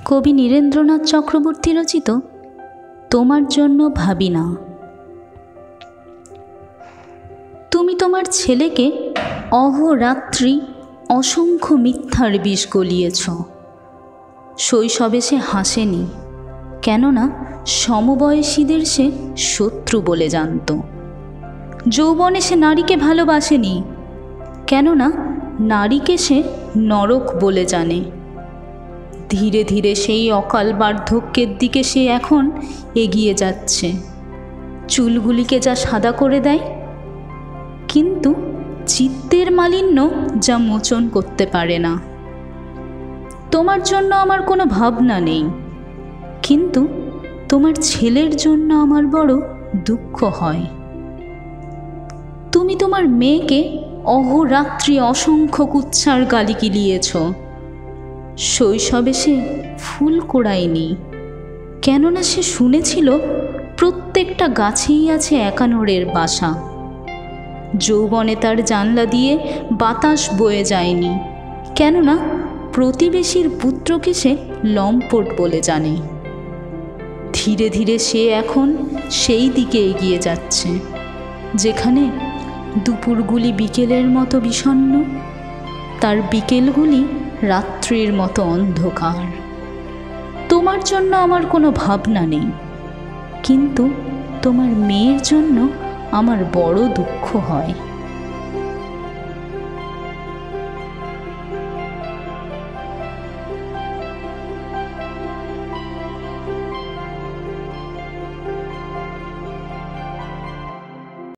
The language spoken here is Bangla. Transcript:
কবি নীরেন্দ্রনাথ চক্রবর্তী রচিত তোমার জন্য ভাবি না। তুমি তোমার ছেলেকে অহোরাত্রি অসংখ্য মিথ্যার বিষ গলিয়েছ। শৈশবে সে হাসেনি, কেননা সমবয়সীদের সে শত্রু বলে জানত। যৌবনে সে নারীকে ভালোবাসেনি, কেননা নারীকে সে নরক বলে জানে। ধীরে ধীরে সেই অকাল বার্ধক্যের দিকে সে এখন এগিয়ে যাচ্ছে। চুলগুলিকে যা সাদা করে দেয়, কিন্তু চিত্তের মালিন্য যা মোচন করতে পারে না। তোমার জন্য আমার কোনো ভাবনা নেই, কিন্তু তোমার ছেলের জন্য আমার বড় দুঃখ হয়। তুমি তোমার মেয়েকে অহোরাত্রি অসংখ্য কুৎসার গালি গিলিয়েছ। শৈশবে সে ফুল কোড়ায়নি, কেননা সে শুনেছিল প্রত্যেকটা গাছেই আছে একানোরের বাসা। যৌবনে তার জানলা দিয়ে বাতাস বয়ে যায়নি, কেননা প্রতিবেশীর পুত্রকে সে লম্পট বলে জানে। ধীরে ধীরে সে এখন সেই দিকে এগিয়ে যাচ্ছে, যেখানে দুপুরগুলি বিকেলের মতো বিষণ্ণ, তার বিকেলগুলি রাত্রির মতো অন্ধকার। তোমার জন্য আমার কোনো ভাবনা নেই, কিন্তু তোমার মেয়ের জন্য আমার বড় দুঃখ হয়।